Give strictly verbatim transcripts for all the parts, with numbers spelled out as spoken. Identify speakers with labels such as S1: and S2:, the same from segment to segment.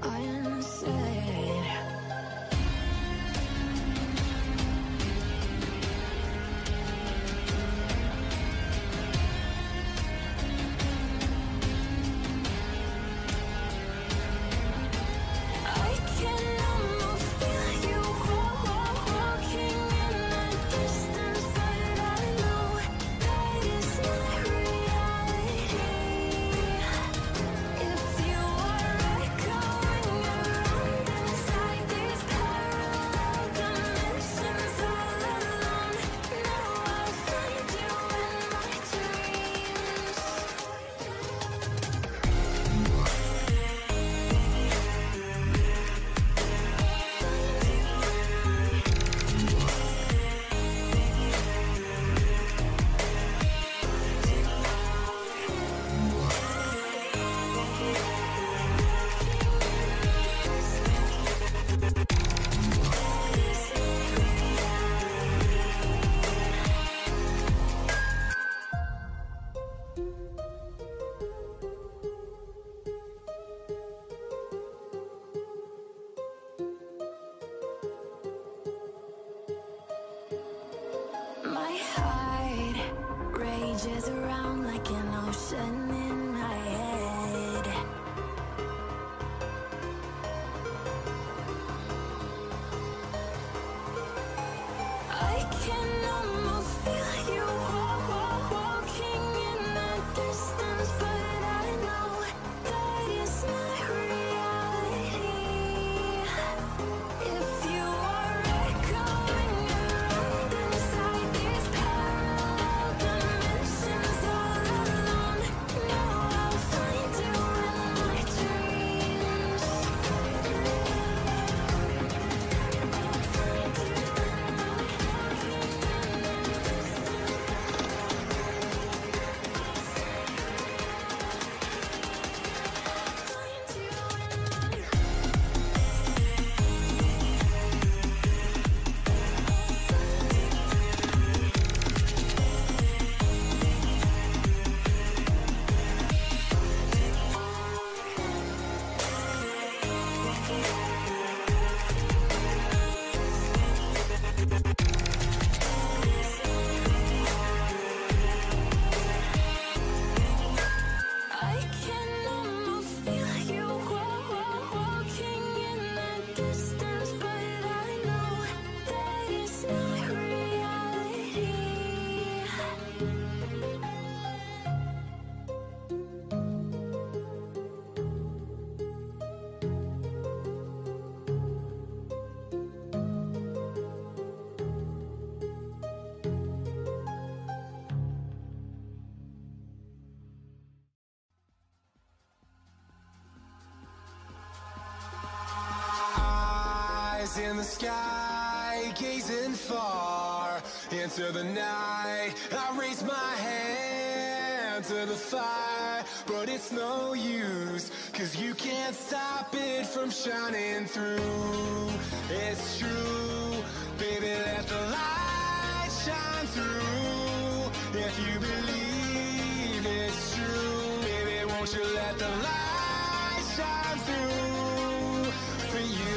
S1: unsaid. I can almost feel you walking in the distance, but I know that is not reality. If you are echoing around inside these parallel dimensions all alone, now I'll find you in my dreams. My heart rages around like an ocean in my head. I can almost feel you walking in the distance, but I know that is not reality. If you are echoing around inside these parallel dimensions all alone, now I'll find you in my dreams. I can almost feel you walking in the distance, but I know that is not reality.
S2: Eyes in the sky, gazing far into the night. I raise my hand to the fire, but it's no use, 'cause you can't stop it from shining through. It's true, baby, let the light shine through. If you believe it's true, baby, won't you let the light shine through for you.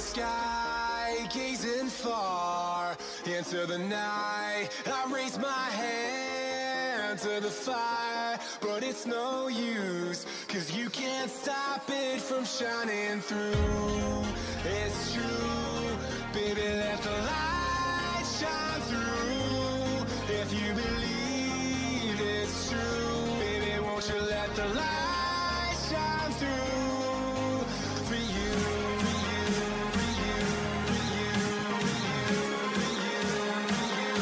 S2: sky, gazing far into the night. I raise my hand to the fire, but it's no use, 'cause you can't stop it from shining through. It's true, baby, let the light shine through. If you believe it's true, baby, won't you let the light shine through for you, for you, for you, for you, for you, for you, for you,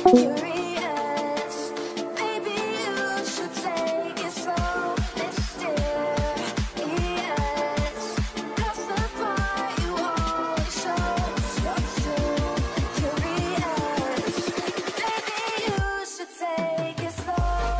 S1: curious. Maybe you should take it slow. Mysterious. That's the part you always show. You're too curious. Maybe you should take it slow.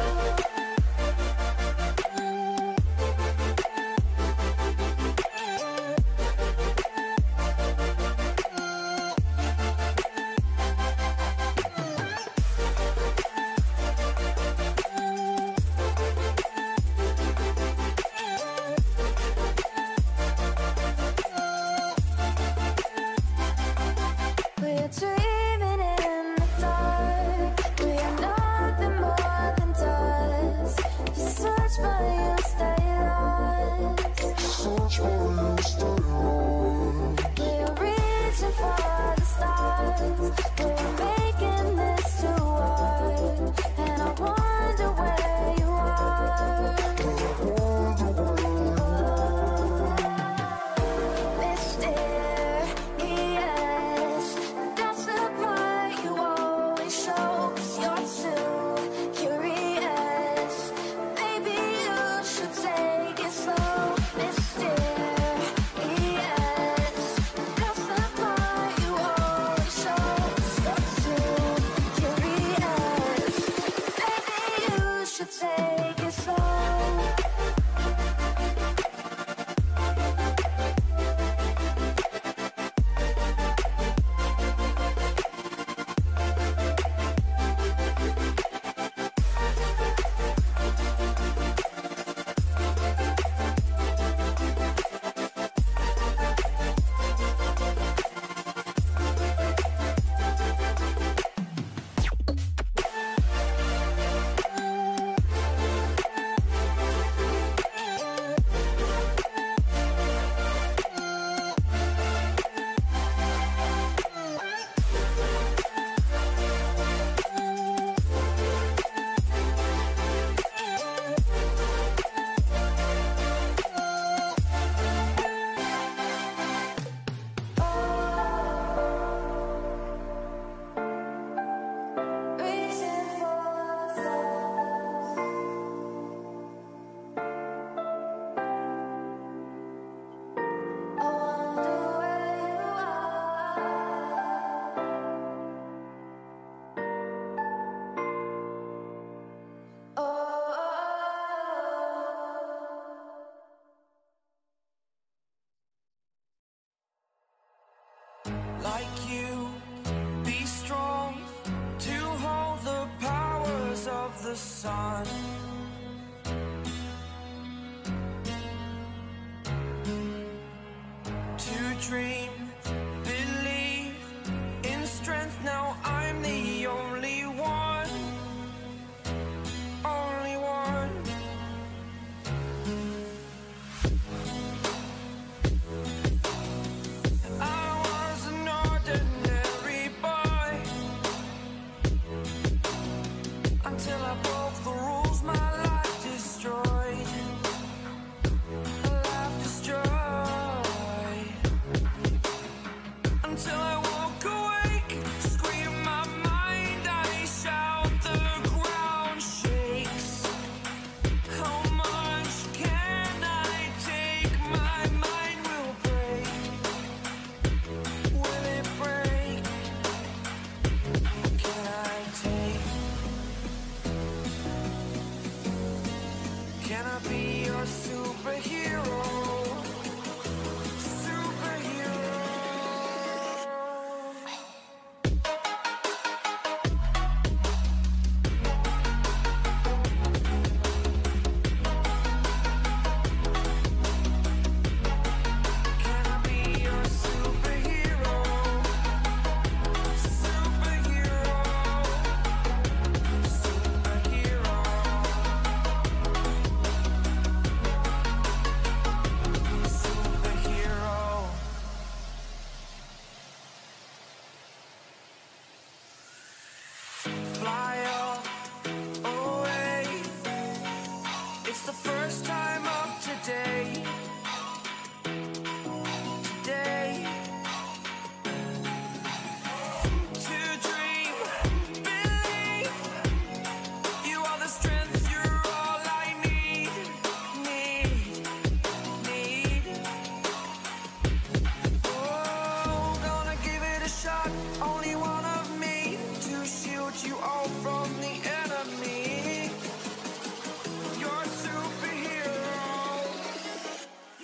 S1: We're dreaming in the dark. We are nothing more than dust. You search but you stay lost. We're reaching for the stars. We're making this too hard. And I wonder where you are. Mysterious. That's the part you always show. 'Cause you're too curious. Maybe you should take it slow. Mysterious. That's the part you always show. 'Cause you're too curious. Maybe you should take it slow. Reaching for the stars. I wonder where you are. Oh.
S3: Like you, be strong to hold the powers of the sun. To dream, believe in strength. Now I'm the only one, only one. I was an ordinary boy until I broke the rules. My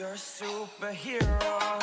S3: your superhero.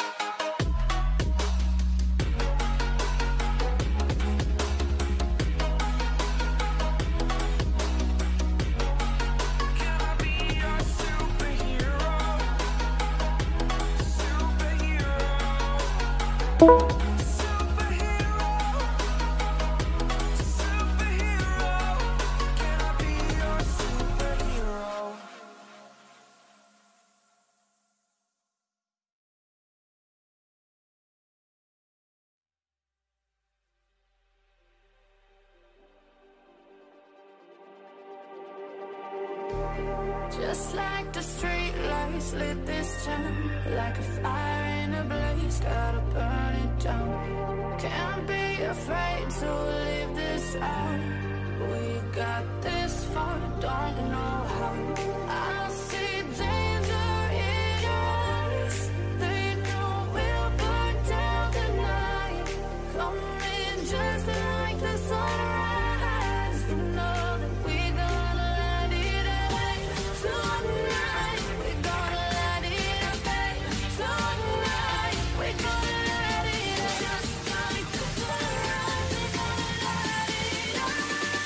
S1: Just like the street lights lit this town, like a fire in a blaze, gotta burn it down. Can't be afraid to leave this out. We got this far, don't know how. I see danger in your eyes. They know we'll burn down the night. Coming just like the sunrise. You know that we're gonna let it away. Tonight, we're gonna let it away. Tonight, we're gonna let it away. Just like the sunrise, we're gonna let it away.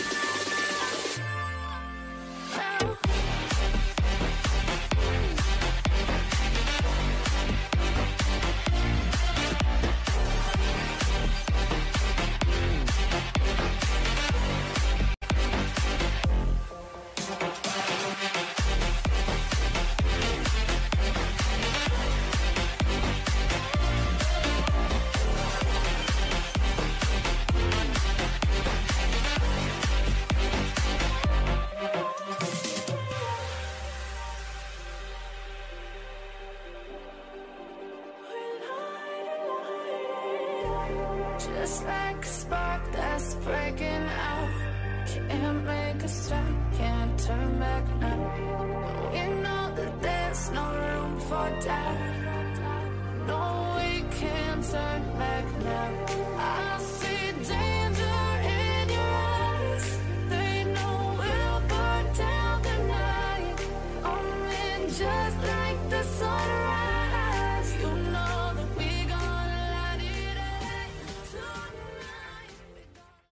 S1: Just like a spark that's breaking out. Can't make a stop, can't turn back now. We know that there's no room for doubt. No, we can't turn back now. I see danger in your eyes. They know we'll burn down the night. Coming just like